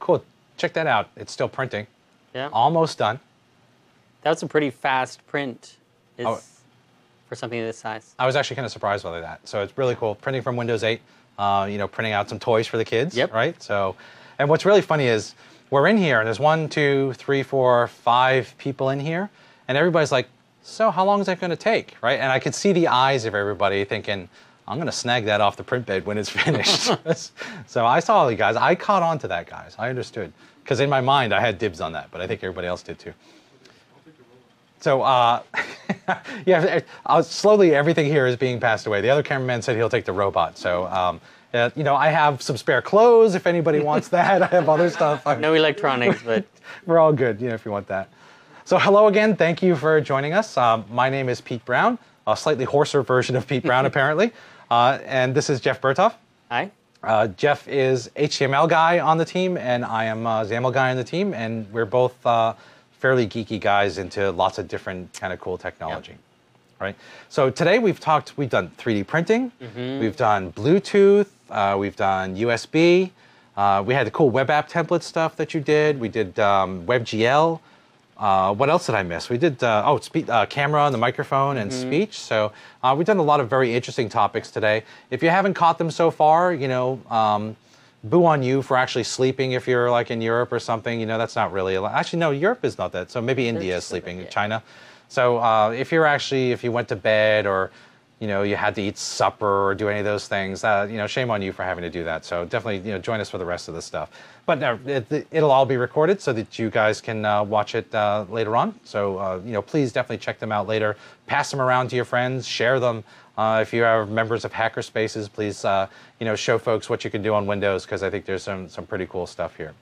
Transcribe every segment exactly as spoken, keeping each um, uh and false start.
cool. Check that out. It's still printing. Yeah. Almost done. That's a pretty fast print is Oh. for something of this size. I was actually kind of surprised by that. So it's really cool. Printing from Windows eight, uh, you know, printing out some toys for the kids, Yep. right? So, and what's really funny is we're in here, and there's one, two, three, four, five people in here, and everybody's like, so how long is that going to take, right? And I could see the eyes of everybody thinking, I'm going to snag that off the print bed when it's finished. So I saw all you guys. I caught on to that, guys. I understood. Because in my mind, I had dibs on that, but I think everybody else did too. So, uh, yeah, uh, slowly everything here is being passed away. The other cameraman said he'll take the robot. So, um, uh, you know, I have some spare clothes if anybody wants that. I have other stuff. No electronics, but we're all good, you know, if you want that. So, hello again. Thank you for joining us. Um, my name is Pete Brown, a slightly hoarser version of Pete Brown, apparently. Uh, and this is Jeff Berthoff. Hi. Uh, Jeff is H T M L guy on the team, and I am uh, XAML guy on the team, and we're both uh, fairly geeky guys into lots of different kind of cool technology, yep. Right? So today we've talked, we've done three D printing, mm-hmm. We've done Bluetooth, uh, we've done U S B, uh, we had the cool web app template stuff that you did, we did um, WebGL. Uh, what else did I miss? We did, uh, oh, spe uh, camera and the microphone and mm-hmm. speech. So uh, we've done a lot of very interesting topics today. If you haven't caught them so far, you know, um, boo on you for actually sleeping if you're like in Europe or something. You know, that's not really, a actually, no, Europe is not that. So maybe India is sleeping, yeah. China. So uh, if you're actually, if you went to bed or, you know, you had to eat supper or do any of those things, uh, you know, shame on you for having to do that. So definitely, you know, join us for the rest of the stuff. But no, it, it'll all be recorded so that you guys can uh, watch it uh, later on. So, uh, you know, please definitely check them out later. Pass them around to your friends. Share them. Uh, if you are members of Hackerspaces, please, uh, you know, show folks what you can do on Windows, because I think there's some, some pretty cool stuff here.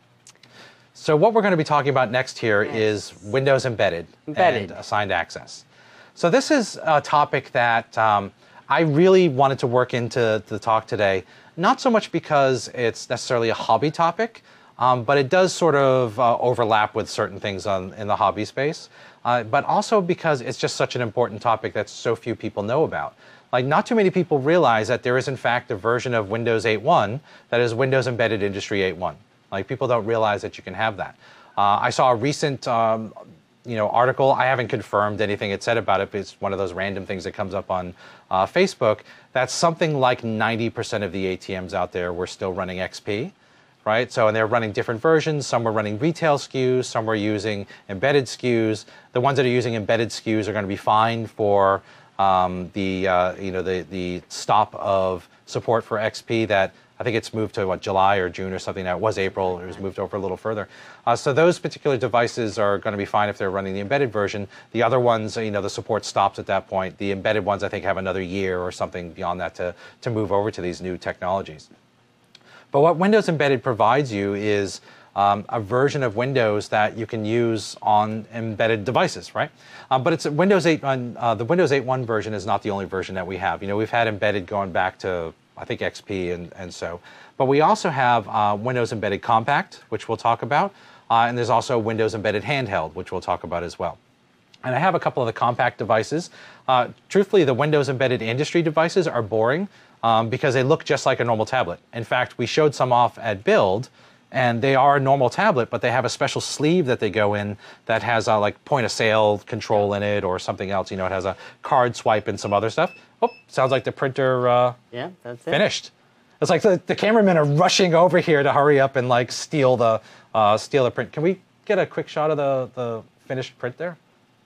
So what we're going to be talking about next here yes. is Windows Embedded, Embedded and assigned access. So this is a topic that um, I really wanted to work into the talk today, not so much because it's necessarily a hobby topic, um, but it does sort of uh, overlap with certain things on, in the hobby space, uh, but also because it's just such an important topic that so few people know about. Like, not too many people realize that there is, in fact, a version of Windows eight point one that is Windows Embedded Industry eight point one. Like, people don't realize that you can have that. Uh, I saw a recent um, you know, article. I haven't confirmed anything it said about it, but it's one of those random things that comes up on uh, Facebook. That's something like ninety percent of the A T Ms out there were still running X P, right? So, and they're running different versions. Some were running retail S K Us, some were using embedded S K Us. The ones that are using embedded S K Us are going to be fined for um, the, uh, you know, the, the stop of support for X P that I think it's moved to, what, July or June or something now. It was April. It was moved over a little further. Uh, so those particular devices are going to be fine if they're running the embedded version. The other ones, you know, the support stops at that point. The embedded ones, I think, have another year or something beyond that to, to move over to these new technologies. But what Windows Embedded provides you is um, a version of Windows that you can use on embedded devices, right? Uh, but it's Windows eight, uh, the Windows eight point one version is not the only version that we have. You know, we've had embedded going back to, I think, X P and, and so. But we also have uh, Windows Embedded Compact, which we'll talk about. Uh, and there's also Windows Embedded Handheld, which we'll talk about as well. And I have a couple of the compact devices. Uh, truthfully, the Windows Embedded Industry devices are boring um, because they look just like a normal tablet. In fact, we showed some off at Build, and they are a normal tablet, but they have a special sleeve that they go in that has a like point of sale control in it or something else. You know, it has a card swipe and some other stuff. Oh, sounds like the printer uh, yeah, that's it. Finished. It's like the, the cameramen are rushing over here to hurry up and like steal the uh, steal the print. Can we get a quick shot of the, the finished print there?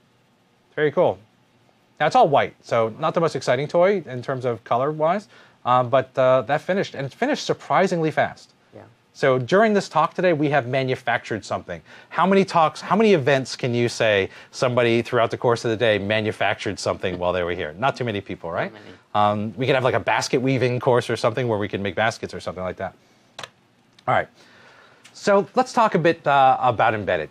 Very cool. Now it's all white, so not the most exciting toy in terms of color-wise, um, but uh, that finished, and it's finished surprisingly fast. Yeah. So during this talk today, we have manufactured something. How many talks, how many events can you say somebody throughout the course of the day manufactured something while they were here? Not too many people, right? Not many. Um, we could have like a basket weaving course or something where we can make baskets or something like that. All right. So let's talk a bit uh, about embedded.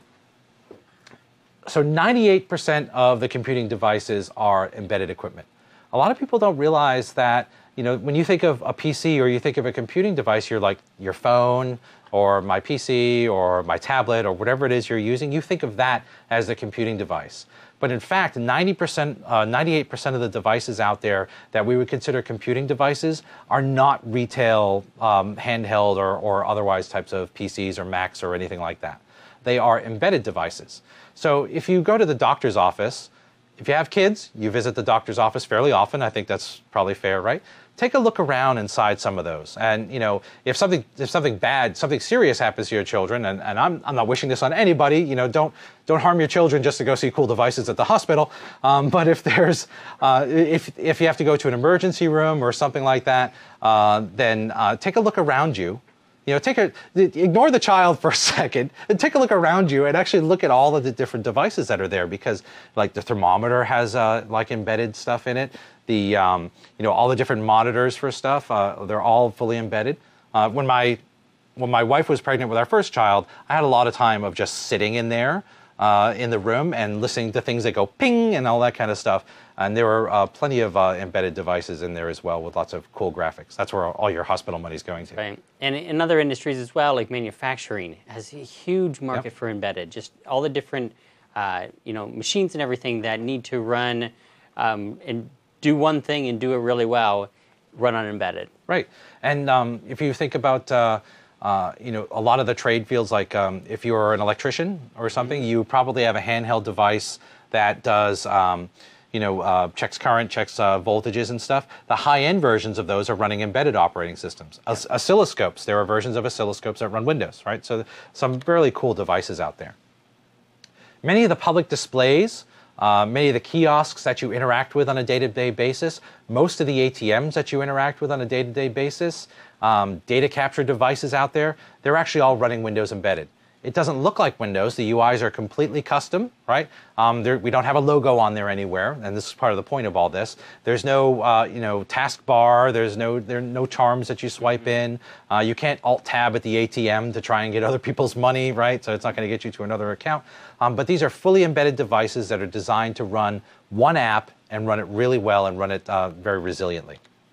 So ninety-eight percent of the computing devices are embedded equipment. A lot of people don't realize that, you know, when you think of a P C or you think of a computing device, you're like your phone or my P C or my tablet or whatever it is you're using, you think of that as the computing device. But in fact, ninety percent, uh, ninety-eight percent of the devices out there that we would consider computing devices are not retail um, handheld or, or otherwise types of P Cs or Macs or anything like that. They are embedded devices. So if you go to the doctor's office, if you have kids, you visit the doctor's office fairly often. I think that's probably fair, right? Take a look around inside some of those. And you know, if something if something bad, something serious happens to your children, and, and I'm, I'm not wishing this on anybody, you know, don't don't harm your children just to go see cool devices at the hospital. Um, but if there's uh, if if you have to go to an emergency room or something like that, uh, then uh, take a look around you. You know, take a ignore the child for a second and take a look around you and actually look at all of the different devices that are there, because like the thermometer has uh, like embedded stuff in it. The um, you know, all the different monitors for stuff, uh, they're all fully embedded. Uh, when my when my wife was pregnant with our first child, I had a lot of time of just sitting in there uh, in the room and listening to things that go ping and all that kind of stuff. And there were uh, plenty of uh, embedded devices in there as well with lots of cool graphics. That's where all your hospital money is going to. Right. And in other industries as well, like manufacturing, has a huge market yep. for embedded. Just all the different uh, you know, machines and everything that need to run um, and do one thing and do it really well, run on embedded. Right. And um, if you think about, uh, uh, you know, a lot of the trade fields, like um, if you're an electrician or something, mm-hmm. you probably have a handheld device that does, um, you know, uh, checks current, checks uh, voltages and stuff. The high-end versions of those are running embedded operating systems. Os oscilloscopes, there are versions of oscilloscopes that run Windows, right? So some really cool devices out there. Many of the public displays, Uh, many of the kiosks that you interact with on a day-to-day basis, most of the A T Ms that you interact with on a day-to-day basis, um, data capture devices out there, they're actually all running Windows embedded. It doesn't look like Windows. The U Is are completely custom, right? Um, we don't have a logo on there anywhere, and this is part of the point of all this. There's no, uh, you know, taskbar. There's no, there are no charms that you swipe in. Uh, you can't Alt-Tab at the A T M to try and get other people's money, right? So it's not going to get you to another account. Um, but these are fully embedded devices that are designed to run one app and run it really well and run it uh, very resiliently.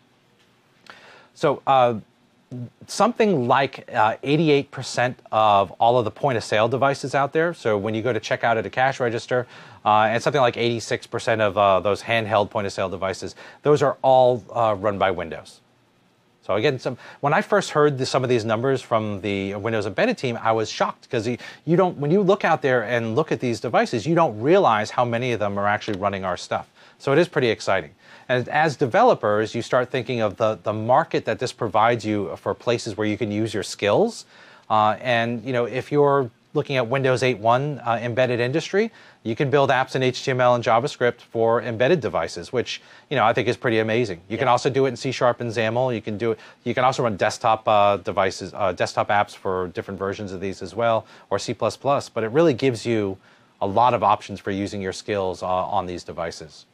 So. Uh, Something like eighty-eight percent uh, of all of the point-of-sale devices out there, so when you go to check out at a cash register, uh, and something like eighty-six percent of uh, those handheld point-of-sale devices, those are all uh, run by Windows. So again, some, when I first heard the, some of these numbers from the Windows Embedded team, I was shocked, because you, you don't, when you look out there and look at these devices, you don't realize how many of them are actually running our stuff. So it is pretty exciting. And as developers, you start thinking of the, the market that this provides you for places where you can use your skills. Uh, and you know, if you're looking at Windows eight point one uh, embedded industry, you can build apps in H T M L and JavaScript for embedded devices, which you know I think is pretty amazing. You yeah. can also do it in C Sharp and XAML. You can do it. You can also run desktop uh, devices, uh, desktop apps for different versions of these as well, or C plus plus. But it really gives you a lot of options for using your skills uh, on these devices.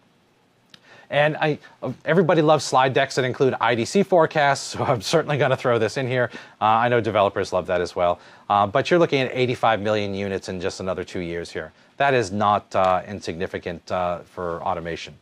And I, everybody loves slide decks that include I D C forecasts, so I'm certainly going to throw this in here. Uh, I know developers love that as well. Uh, but you're looking at eighty-five million units in just another two years here. That is not uh, insignificant uh, for automation.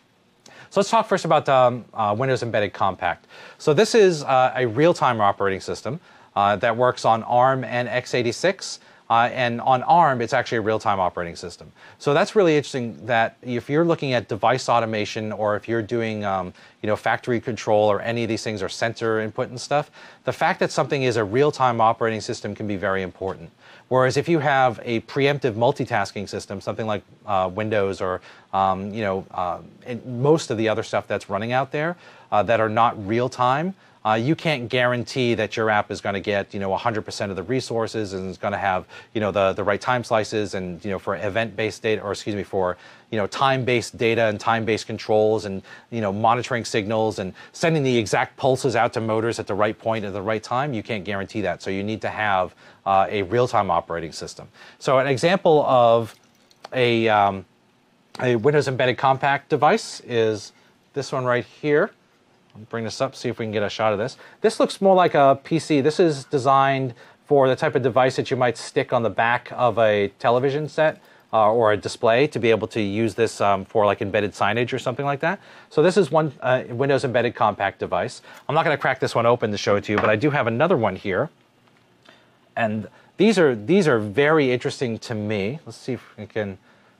So let's talk first about um, uh, Windows Embedded Compact. So this is uh, a real-time operating system uh, that works on ARM and x eighty-six. Uh, and on ARM, it's actually a real-time operating system. So that's really interesting, that if you're looking at device automation, or if you're doing um, you know, factory control or any of these things, or sensor input and stuff, the fact that something is a real-time operating system can be very important. Whereas if you have a preemptive multitasking system, something like uh, Windows or um, you know, uh, most of the other stuff that's running out there uh, that are not real-time, Uh, you can't guarantee that your app is going to get, you know, one hundred percent of the resources, and is going to have, you know, the, the right time slices, and, you know, for event-based data, or excuse me, for, you know, time-based data and time-based controls, and, you know, monitoring signals and sending the exact pulses out to motors at the right point at the right time. You can't guarantee that. So you need to have uh, a real-time operating system. So an example of a, um, a Windows Embedded Compact device is this one right here. I'll bring this up, see if we can get a shot of this. This looks more like a P C. This is designed for the type of device that you might stick on the back of a television set uh, or a display, to be able to use this um, for like embedded signage or something like that. So this is one uh, Windows Embedded Compact device. I'm not going to crack this one open to show it to you, but I do have another one here. And these are, these are very interesting to me. Let's see if we can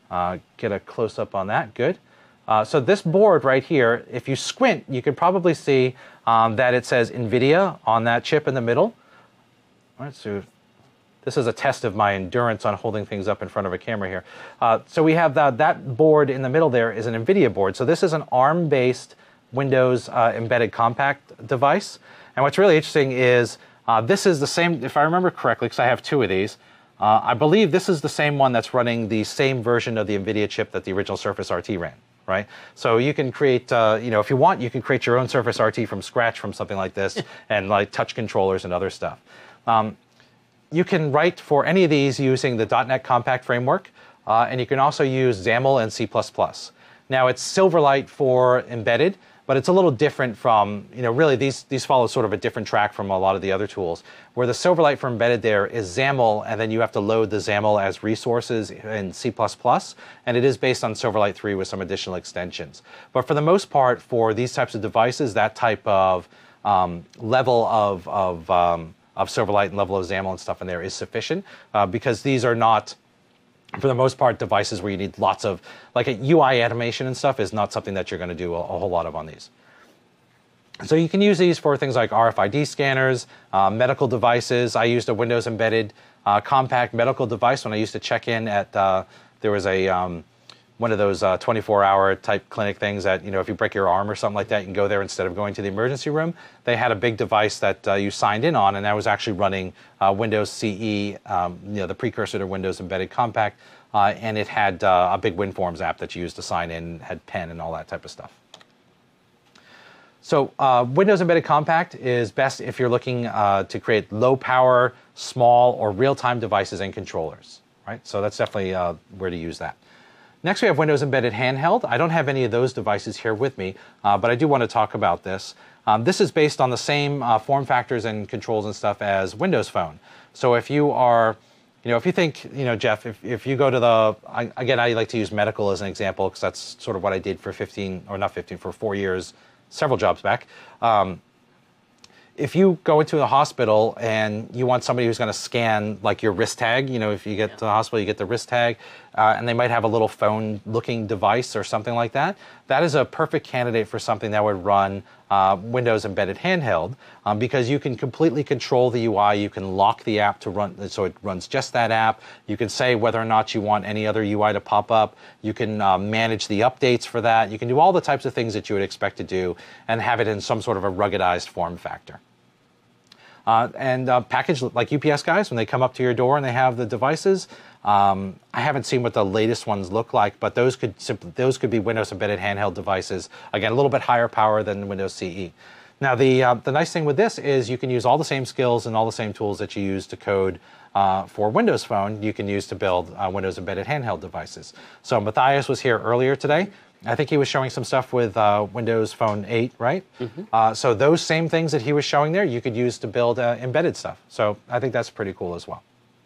uh, get a close-up on that. Good. Uh, so this board right here, if you squint, you could probably see um, that it says NVIDIA on that chip in the middle. All right, so this is a test of my endurance on holding things up in front of a camera here. Uh, so we have the, that board in the middle there is an NVIDIA board. So this is an ARM-based Windows uh, embedded compact device. And what's really interesting is uh, this is the same, if I remember correctly, because I have two of these, uh, I believe this is the same one that's running the same version of the NVIDIA chip that the original Surface R T ran. Right? So you can create, uh, you know, if you want, you can create your own Surface R T from scratch from something like this and like touch controllers and other stuff. Um, you can write for any of these using the dot net Compact framework, uh, and you can also use XAML and C plus plus. Now it's Silverlight for embedded, but it's a little different from, you know, really these, these follow sort of a different track from a lot of the other tools, where the Silverlight for embedded there is XAML, and then you have to load the XAML as resources in C plus plus, and it is based on Silverlight three with some additional extensions. But for the most part, for these types of devices, that type of um, level of, of, um, of Silverlight and level of XAML and stuff in there is sufficient, uh, because these are not, for the most part, devices where you need lots of, like a U I animation and stuff is not something that you're going to do a, a whole lot of on these. So you can use these for things like R F I D scanners, uh, medical devices. I used a Windows embedded uh, compact medical device when I used to check in at, uh, there was a, um, one of those uh, twenty-four hour type clinic things that, you know, if you break your arm or something like that, you can go there instead of going to the emergency room. They had a big device that uh, you signed in on, and that was actually running uh, Windows C E, um, you know, the precursor to Windows Embedded Compact, uh, and it had uh, a big WinForms app that you used to sign in, had pen and all that type of stuff. So uh, Windows Embedded Compact is best if you're looking uh, to create low power, small, or real-time devices and controllers, right? So that's definitely uh, where to use that. Next, we have Windows Embedded Handheld. I don't have any of those devices here with me, uh, but I do want to talk about this. Um, this is based on the same uh, form factors and controls and stuff as Windows Phone. So if you are, you know, if you think, you know, Jeff, if, if you go to the, I, again, I like to use medical as an example because that's sort of what I did for fifteen, or not fifteen, for four years, several jobs back. Um, if you go into a hospital and you want somebody who's going to scan like your wrist tag, you know, if you get yeah. to the hospital, you get the wrist tag, uh, and they might have a little phone-looking device or something like that, that is a perfect candidate for something that would run uh, Windows Embedded Handheld, um, because you can completely control the U I. You can lock the app to run, so it runs just that app. You can say whether or not you want any other U I to pop up. You can uh, manage the updates for that. You can do all the types of things that you would expect to do and have it in some sort of a ruggedized form factor. Uh, and uh, package like U P S guys, when they come up to your door and they have the devices, um, I haven't seen what the latest ones look like, but those could simply, those could be Windows Embedded Handheld devices. Again, a little bit higher power than Windows C E. Now, the uh, the nice thing with this is you can use all the same skills and all the same tools that you use to code uh, for Windows Phone. You can use to build uh, Windows Embedded Handheld devices. So Matthias was here earlier today. I think he was showing some stuff with uh, Windows Phone eight, right? Mm-hmm. uh, so those same things that he was showing there, you could use to build uh, embedded stuff. So I think that's pretty cool as well.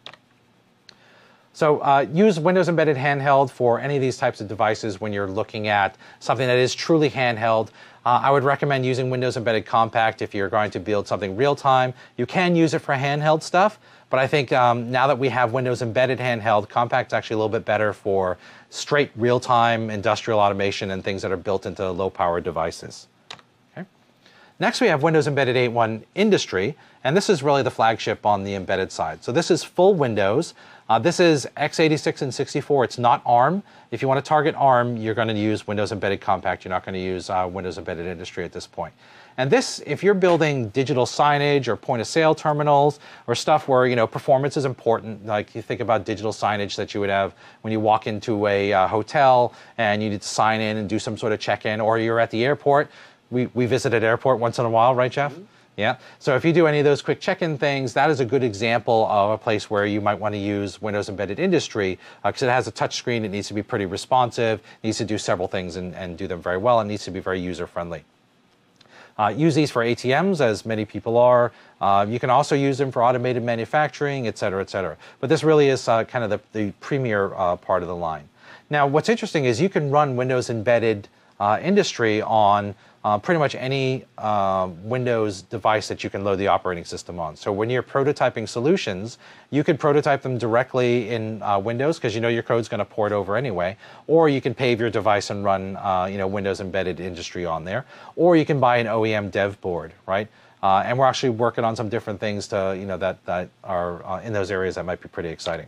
So uh, use Windows Embedded Handheld for any of these types of devices when you're looking at something that is truly handheld. Uh, I would recommend using Windows Embedded Compact if you're going to build something real-time. You can use it for handheld stuff, but I think um, now that we have Windows Embedded Handheld, Compact's actually a little bit better for straight real-time industrial automation and things that are built into low-power devices. Okay. Next, we have Windows Embedded eight point one Industry, and this is really the flagship on the embedded side. So this is full Windows. Uh, this is x eighty-six and sixty-four. It's not ARM. If you want to target ARM, you're going to use Windows Embedded Compact. You're not going to use uh, Windows Embedded Industry at this point. And this, if you're building digital signage or point-of-sale terminals or stuff where, you know, performance is important, like you think about digital signage that you would have when you walk into a uh, hotel and you need to sign in and do some sort of check-in, or you're at the airport. We, we visit an airport once in a while, right, Jeff? Mm-hmm. Yeah. So if you do any of those quick check-in things, that is a good example of a place where you might want to use Windows Embedded Industry, because uh, it has a touch screen. It needs to be pretty responsive. It needs to do several things and, and do them very well. It needs to be very user-friendly. Uh, use these for A T Ms, as many people are. Uh, you can also use them for automated manufacturing, et cetera, et cetera. But this really is uh, kind of the, the premier uh, part of the line. Now, what's interesting is you can run Windows Embedded uh, Industry on uh, pretty much any uh, Windows device that you can load the operating system on. So when you're prototyping solutions, you could prototype them directly in uh, Windows because you know your code's going to port over anyway, or you can pave your device and run uh, you know, Windows Embedded Industry on there, or you can buy an O E M dev board, right? Uh, and we're actually working on some different things to, you know, that, that are uh, in those areas that might be pretty exciting.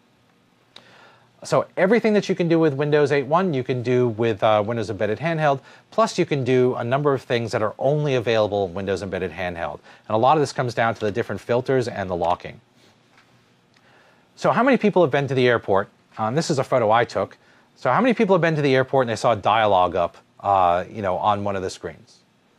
So everything that you can do with Windows eight point one, you can do with uh, Windows Embedded Handheld, plus you can do a number of things that are only available in Windows Embedded Handheld. And a lot of this comes down to the different filters and the locking. So how many people have been to the airport? Um, this is a photo I took. So how many people have been to the airport and they saw a dialogue up uh, you know, on one of the screens?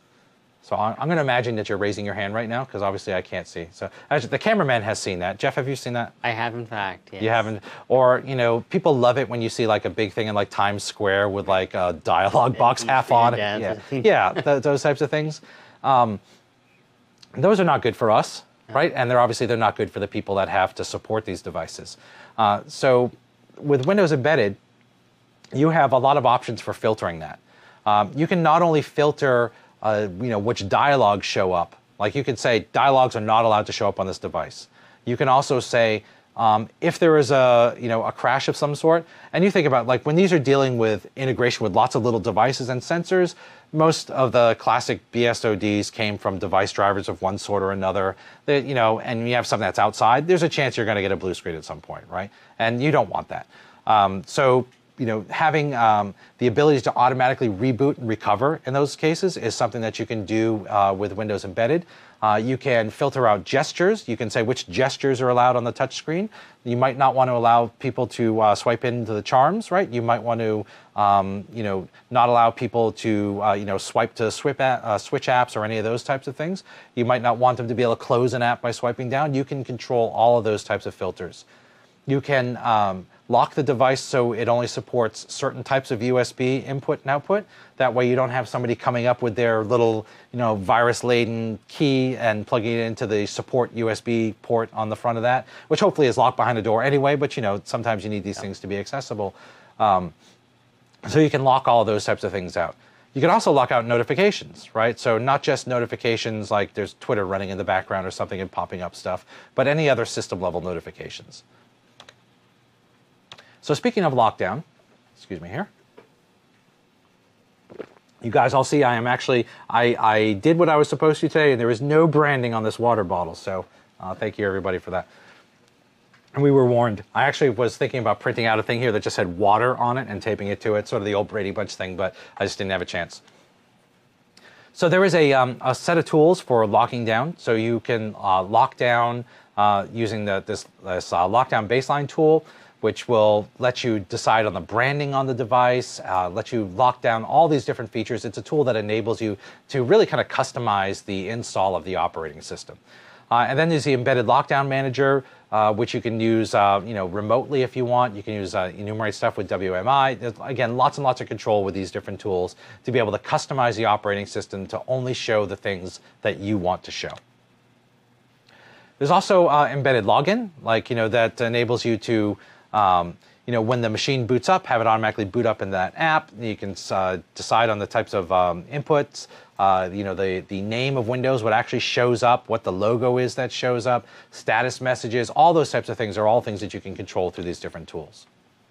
So I'm going to imagine that you're raising your hand right now, because obviously I can't see. So actually, the cameraman has seen that. Jeff, have you seen that? I have, in fact, yes. You haven't? Or, you know, people love it when you see like a big thing in like Times Square with like a dialogue box half on. Yeah, yeah, th those types of things. Um, those are not good for us, right? And they're obviously they're not good for the people that have to support these devices. Uh, so with Windows Embedded, you have a lot of options for filtering that. Um, you can not only filter Uh, you know, which dialogues show up. Like you could say dialogues are not allowed to show up on this device. You can also say um, if there is a, you know, a crash of some sort, and you think about like when these are dealing with integration with lots of little devices and sensors, most of the classic B S O Ds came from device drivers of one sort or another. They, you know, and you have something that's outside, there's a chance you're going to get a blue screen at some point, right? And you don't want that. Um, so you know, having um, the ability to automatically reboot and recover in those cases is something that you can do uh, with Windows Embedded. Uh, you can filter out gestures. You can say which gestures are allowed on the touch screen. You might not want to allow people to uh, swipe into the charms, right? You might want to, um, you know, not allow people to, uh, you know, swipe to swip at, uh, switch apps or any of those types of things. You might not want them to be able to close an app by swiping down. You can control all of those types of filters. You can um, lock the device so it only supports certain types of U S B input and output. That way you don't have somebody coming up with their little, you know, virus-laden key and plugging it into the support U S B port on the front of that, which hopefully is locked behind a door anyway, but you know, sometimes you need these things to be accessible. Um, so you can lock all of those types of things out. You can also lock out notifications, right? So not just notifications like there's Twitter running in the background or something and popping up stuff, but any other system-level notifications. So speaking of lockdown, excuse me here. You guys all see I am actually, I, I did what I was supposed to today, and there is no branding on this water bottle. So uh, thank you everybody for that. And we were warned. I actually was thinking about printing out a thing here that just had water on it and taping it to it, sort of the old Brady Bunch thing, but I just didn't have a chance. So there is a, um, a set of tools for locking down. So you can uh, lock down uh, using the, this, this uh, lockdown baseline tool, which will let you decide on the branding on the device, uh, let you lock down all these different features. It's a tool that enables you to really kind of customize the install of the operating system. Uh, and then there's the Embedded Lockdown Manager, uh, which you can use uh, you know, remotely if you want. You can use uh, enumerate stuff with W M I. There's, again, lots and lots of control with these different tools to be able to customize the operating system to only show the things that you want to show. There's also uh, embedded login, like, you know, that enables you to Um, you know, when the machine boots up, have it automatically boot up in that app. You can uh, decide on the types of um, inputs, uh, you know, the, the name of Windows, what actually shows up, what the logo is that shows up, status messages, all those types of things are all things that you can control through these different tools.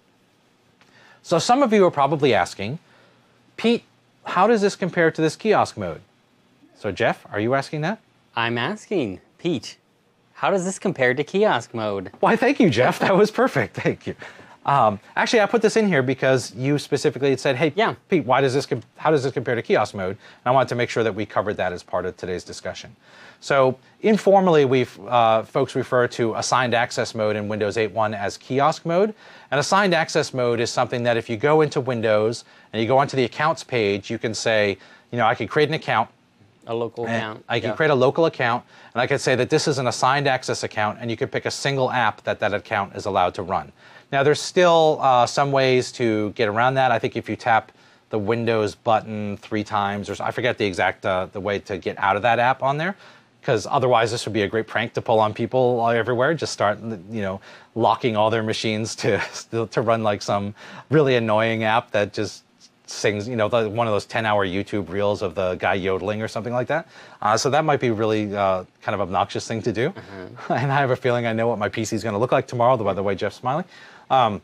So some of you are probably asking, Pete, how does this compare to this kiosk mode? So Jeff, are you asking that? I'm asking, Pete. How does this compare to kiosk mode? Why, thank you, Jeff. That was perfect. Thank you. Um, actually, I put this in here because you specifically had said, hey, yeah. Pete, why does this how does this compare to kiosk mode? And I wanted to make sure that we covered that as part of today's discussion. So informally, we've uh, folks refer to assigned access mode in Windows eight point one as kiosk mode. And assigned access mode is something that if you go into Windows and you go onto the accounts page, you can say, you know, I can create an account. A local account. I can yeah. create a local account, and I can say that this is an assigned access account, and you can pick a single app that that account is allowed to run. Now, there's still uh, some ways to get around that. I think if you tap the Windows button three times, or I forget the exact uh, the way to get out of that app on there, because otherwise this would be a great prank to pull on people everywhere. Just start, you know, locking all their machines to to run like some really annoying app that just sings, you know, the, one of those ten hour YouTube reels of the guy yodeling or something like that. Uh, so that might be really uh, kind of obnoxious thing to do. Mm-hmm. And I have a feeling I know what my P C is going to look like tomorrow, by the way Jeff's smiling. Um,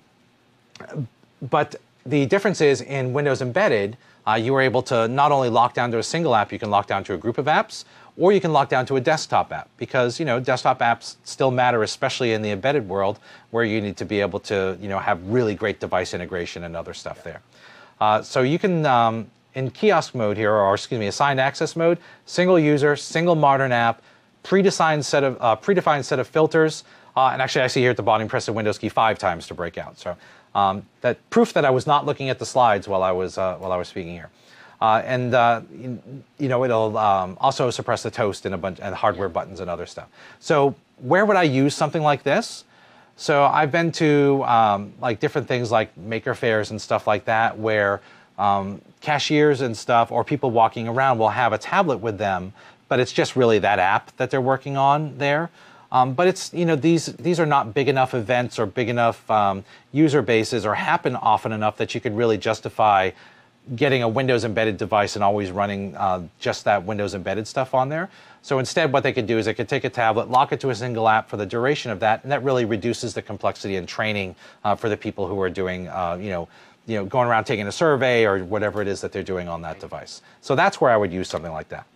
but the difference is in Windows Embedded, uh, you are able to not only lock down to a single app, you can lock down to a group of apps, or you can lock down to a desktop app, because, you know, desktop apps still matter, especially in the embedded world, where you need to be able to, you know, have really great device integration and other stuff there. Uh, so you can, um, in kiosk mode here, or excuse me, assigned access mode, single user, single modern app, predefined set of uh, predefined set of filters, uh, and actually I see here at the bottom, press the Windows key five times to break out. So um, that proof that I was not looking at the slides while I was uh, while I was speaking here. Uh, and uh, you know, it'll um, also suppress the toast and a bunch and hardware buttons and other stuff. So where would I use something like this? So I've been to um, like different things like maker fairs and stuff like that, where um, cashiers and stuff, or people walking around, will have a tablet with them, but it's just really that app that they're working on there. Um, but it's, you know, these these are not big enough events or big enough um, user bases, or happen often enough that you could really justify getting a Windows embedded device and always running uh, just that Windows embedded stuff on there. So instead, what they could do is they could take a tablet, lock it to a single app for the duration of that, and that really reduces the complexity and training uh, for the people who are doing, uh, you know, you know, going around taking a survey or whatever it is that they're doing on that device. So that's where I would use something like that.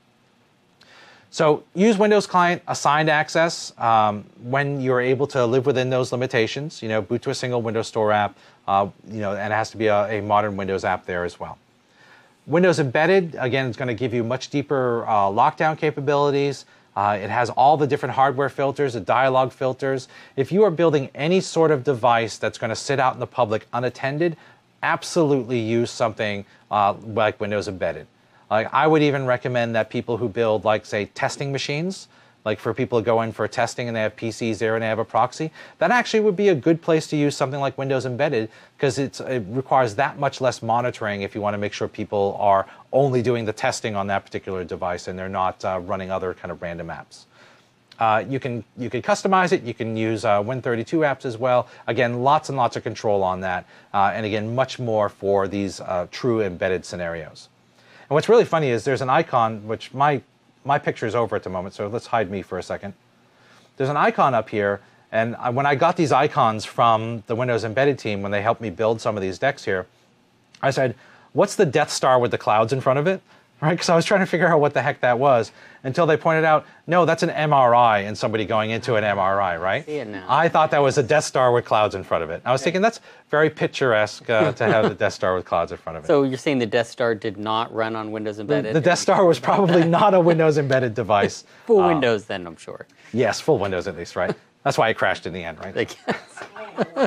So use Windows Client assigned access um, when you're able to live within those limitations. You know, boot to a single Windows Store app. Uh, you know, and it has to be a, a modern Windows app there as well. Windows Embedded, again, is going to give you much deeper uh, lockdown capabilities. Uh, it has all the different hardware filters, the dialog filters. If you are building any sort of device that's going to sit out in the public unattended, absolutely use something uh, like Windows Embedded. Like, I would even recommend that people who build, like, say, testing machines, like for people to go in for testing and they have P Cs there and they have a proxy, that actually would be a good place to use something like Windows Embedded, because it requires that much less monitoring if you want to make sure people are only doing the testing on that particular device and they're not uh, running other kind of random apps. Uh, you can you can customize it. You can use uh, Win thirty-two apps as well. Again, lots and lots of control on that. Uh, and again, much more for these uh, true embedded scenarios. And what's really funny is there's an icon, which my My picture is over at the moment, so let's hide me for a second. There's an icon up here, and I, when I got these icons from the Windows Embedded team, when they helped me build some of these decks here, I said, what's the Death Star with the clouds in front of it? Right? Because I was trying to figure out what the heck that was, until they pointed out, no, that's an M R I and somebody going into an M R I, right? I see it now. I thought that was a Death Star with clouds in front of it. I was thinking that's very picturesque uh, to have the Death Star with clouds in front of it. So you're saying the Death Star did not run on Windows Embedded? The, the Death Star was probably not a Windows Embedded device. Full um, Windows then, I'm sure. Yes, full Windows at least, right? That's why it crashed in the end, right? I guess.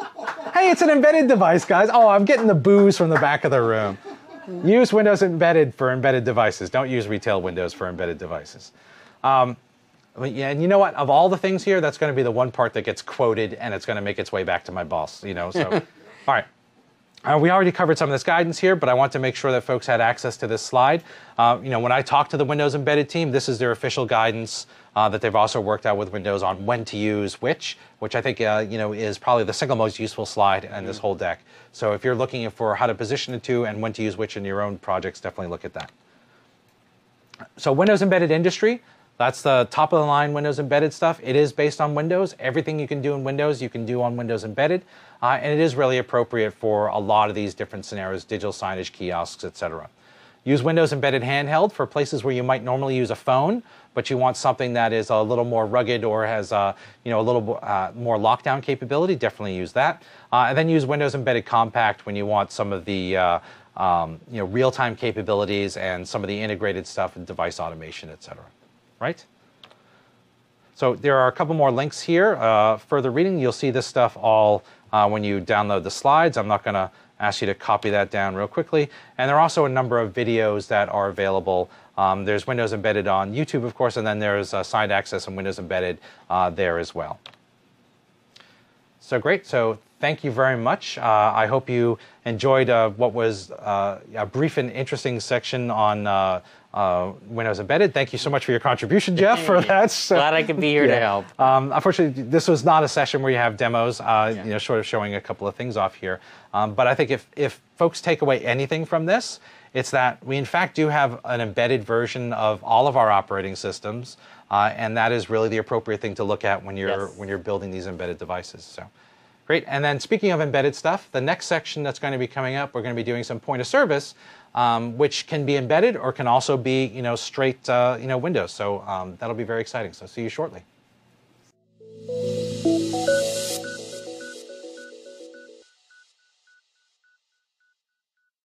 Hey, it's an embedded device, guys. Oh, I'm getting the boos from the back of the room. Use Windows Embedded for embedded devices. Don't use retail Windows for embedded devices. Um, but yeah, and you know what? Of all the things here, that's going to be the one part that gets quoted, and it's going to make its way back to my boss. You know, so all right. Uh, we already covered some of this guidance here, but I want to make sure that folks had access to this slide. Uh, you know, when I talk to the Windows Embedded team, this is their official guidance uh, that they've also worked out with Windows on when to use which, which I think uh, you know, is probably the single most useful slide in this whole deck. So if you're looking for how to position the two and when to use which in your own projects, definitely look at that. So Windows Embedded Industry, that's the top of the line Windows Embedded stuff. It is based on Windows. Everything you can do in Windows, you can do on Windows Embedded. Uh, and it is really appropriate for a lot of these different scenarios, digital signage, kiosks, et cetera. Use Windows Embedded Handheld for places where you might normally use a phone, but you want something that is a little more rugged or has a, you know, a little uh, more lockdown capability. Definitely use that. Uh, and then use Windows Embedded Compact when you want some of the uh, um, you know, real-time capabilities and some of the integrated stuff and device automation, et cetera. Right? So there are a couple more links here. Uh, further reading, you'll see this stuff all uh, when you download the slides. I'm not going to ask you to copy that down real quickly. And there are also a number of videos that are available. Um, there's Windows Embedded on YouTube, of course, and then there's uh, Signed Access and Windows Embedded uh, there as well. So great. So thank you very much. Uh, I hope you enjoyed uh, what was uh, a brief and interesting section on uh, uh, Windows Embedded. Thank you so much for your contribution, Jeff, for that. So, glad I could be here yeah. to help. Um, unfortunately, this was not a session where you have demos, uh, Yeah. you know, sort of showing a couple of things off here. Um, but I think if, if folks take away anything from this, it's that we in fact do have an embedded version of all of our operating systems, uh, and that is really the appropriate thing to look at when you're Yes. when you're building these embedded devices. So, great. And then speaking of embedded stuff, the next section that's going to be coming up, we're going to be doing some point of service, um, which can be embedded or can also be, you know, straight uh, you know Windows. So um, that'll be very exciting. So see you shortly.